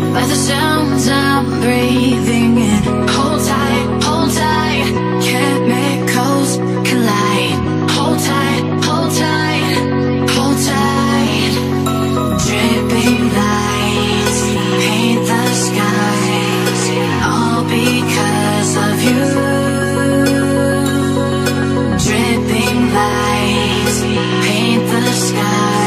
by the sounds I'm breathing in. Hold tight, chemicals collide. Hold tight, hold tight, hold tight. Dripping lights paint the skies, all because of you. Dripping lights paint the sky.